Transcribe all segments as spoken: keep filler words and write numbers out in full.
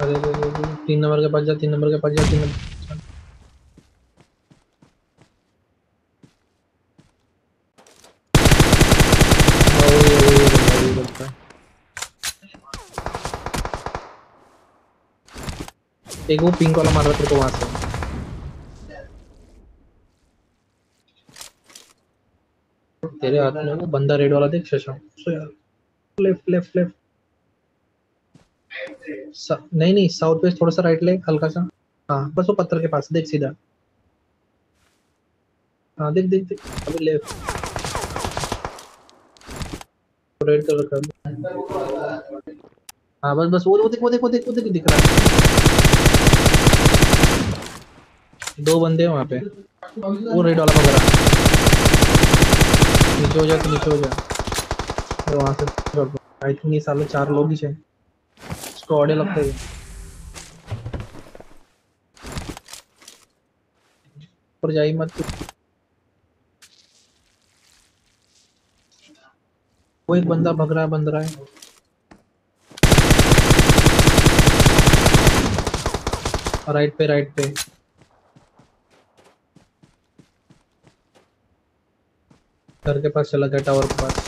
अरे अरे अरे अरे, तीन नंबर के पास जा, तीन नंबर के पास जा, तीन नंबर के पास जा। हाँ, वही है वही है बंदा, वही बंदा। एक वो पिंक वाला मार रहा है तेरे को वहां से। तेरे हाथ में वो बंदा रेड वाला देख, शशा। सो यार, लेफ्ट लेफ्ट लेफ्ट। नहीं नहीं, साउथ वेस्ट थोड़ा सा राइट ले, हल्का सा। हाँ बस वो पत्थर के पास देख सीधा। हाँ देख देख देख, अभी लेफ्ट। रेड कलर का। हाँ बस बस, वो वो देख वो देख वो देख वो देख दिख रहा है। दो बंदे हैं वहाँ पे। वो रेड वाला पकड़ा। नीचे हो जा, तो नीचे हो जा। और वहाँ से आई थिंक ये साले चार लोग ही थे। स्क्वाड लगता है। पर जाई मत तू। वो एक बंदा भग रहा है, बंद रहा है। राइट पे, राइट पे। घर के पास चला गया, टावर के पास।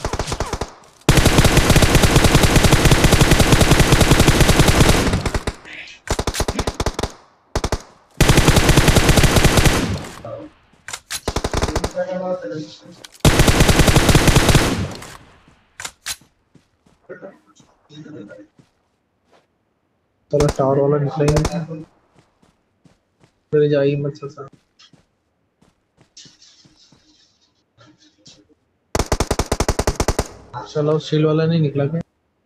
चलो टावर वाला निकला ही नहीं। फिर जाई मत ससा। चलो शील वाला नहीं निकला क्या?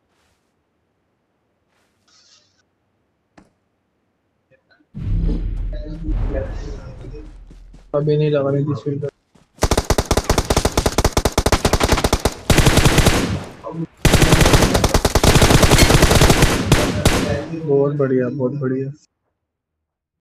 अभी नहीं लगा रही थी शील। बहुत बढ़िया, बहुत बढ़िया।